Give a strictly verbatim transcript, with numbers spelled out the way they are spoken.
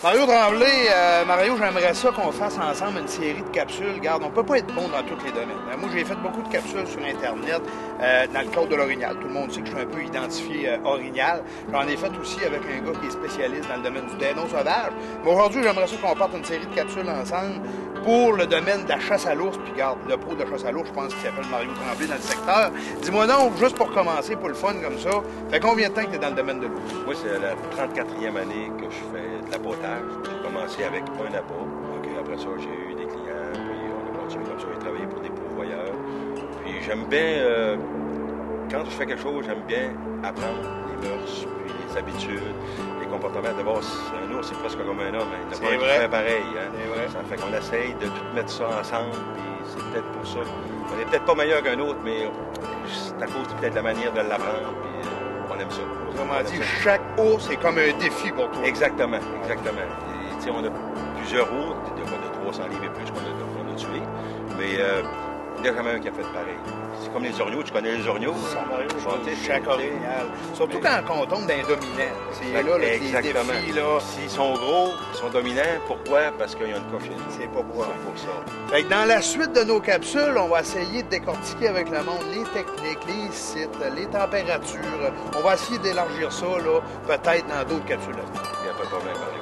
Mario Tremblay, euh, Mario, j'aimerais ça qu'on fasse ensemble une série de capsules. Regarde, on peut pas être bon dans tous les domaines. Euh, moi, j'ai fait beaucoup de capsules sur Internet euh, dans le cadre de l'orignal. Tout le monde sait que je suis un peu identifié euh, orignal. J'en ai fait aussi avec un gars qui est spécialiste dans le domaine du dainon sauvage. Mais aujourd'hui, j'aimerais ça qu'on parte une série de capsules ensemble pour le domaine de la chasse à l'ours. Puis regarde, le pro de la chasse à l'ours, je pense qu'il s'appelle Mario Tremblay dans le secteur. Dis-moi donc, juste pour commencer, pour le fun comme ça, fait combien de temps que tu es dans le domaine de l'ours? Moi, c'est la trente-quatrième année que je fais de l'abattage. J'ai commencé avec un abat. Okay. Après ça, j'ai eu des clients, puis on a continué comme ça. J'ai travaillé pour des pourvoyeurs. Puis j'aime bien, euh, quand je fais quelque chose, j'aime bien apprendre les mœurs, puis les habitudes, les comportements. D'abord, un ours, c'est presque comme un homme. Hein. Il n'a pas un fait pareil. Hein. Vrai. Ça fait qu'on essaye de tout mettre ça ensemble, puis c'est peut-être pour ça. On n'est peut-être pas meilleur qu'un autre, mais c'est à cause de peut-être la manière de l'apprendre, puis euh, on aime ça. Autrement dit, chaque ours, c'est comme un défi pour toi. Exactement, exactement. Et, on a plusieurs ours, de, de trois cents livres et plus qu'on a, qu'on a tués, mais euh, il y a quand même un qui a fait pareil. C'est comme les orignaux, tu connais les orignaux? Chaque orignal. Surtout mais... quand on tombe dans les dominants. C'est là, là les défis, là. S'ils sont gros, ils sont dominants, pourquoi? Parce qu'il y a une cochonnerie. C'est pas pour, pour ça. Fait que dans la suite de nos capsules, on va essayer de décortiquer avec le monde les techniques, les sites, les températures. On va essayer d'élargir ça, là, peut-être dans d'autres capsules. Il n'y a pas de problème.